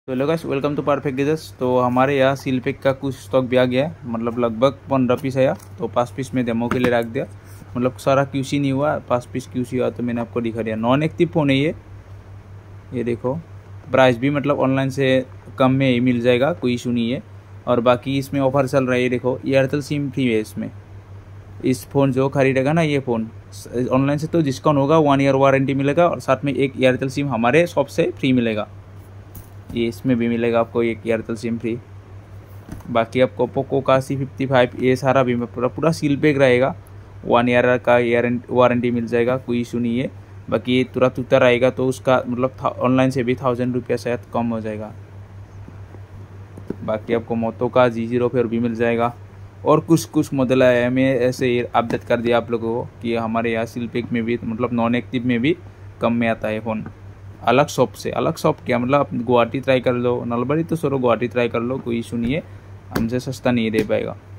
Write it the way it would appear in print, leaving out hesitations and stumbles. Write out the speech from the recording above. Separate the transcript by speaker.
Speaker 1: तो hello guys, welcome to perfect gadgets. तो हमारे यहाँ सील पैक का कुछ स्टॉक भी आ गया है, मतलब लगभग 15 पीस आया। तो 5 पीस में डेमो के लिए रख दिया, मतलब सारा क्यूसी नहीं हुआ, 5 पीस क्यूसी हुआ तो मैंने आपको दिखा दिया। नॉन एक्टिव फ़ोन है ये देखो। प्राइस भी मतलब ऑनलाइन से कम में ही मिल जाएगा, कोई इशू नहीं है। और बाकी इसमें ऑफर चल रहा है, ये देखो एयरटेल सिम फ्री है इसमें। इस फ़ोन जो खरीदेगा ना, ये फ़ोन ऑनलाइन से तो डिस्काउंट होगा, 1 ईयर वारंटी मिलेगा और साथ में एक एयरटेल सिम हमारे शॉप से फ्री मिलेगा। ये इसमें भी मिलेगा आपको एक एयरटेल सिम फ्री। बाकी आपको पोको का C55 ये सारा भी पूरा सील पैक रहेगा, 1 ईयर का वारंटी मिल जाएगा, कोई इशू नहीं है। बाकी ये तुरंत उतर आएगा तो उसका मतलब ऑनलाइन से भी 1000 रुपया शायद कम हो जाएगा। बाकी आपको मोटो का G04 भी मिल जाएगा और कुछ मॉडल है, मैं ऐसे अपडेट कर दिया आप लोगों को कि हमारे यहाँ सील पैक में भी मतलब नॉन एक्टिव में भी कम में आता है फ़ोन। अलग शॉप क्या मतलब, आप गुवाहाटी ट्राई कर लो, नलबाड़ी तो सरो गुवाहाटी ट्राई कर लो, कोई इशू नहीं है, हमसे सस्ता नहीं दे पाएगा।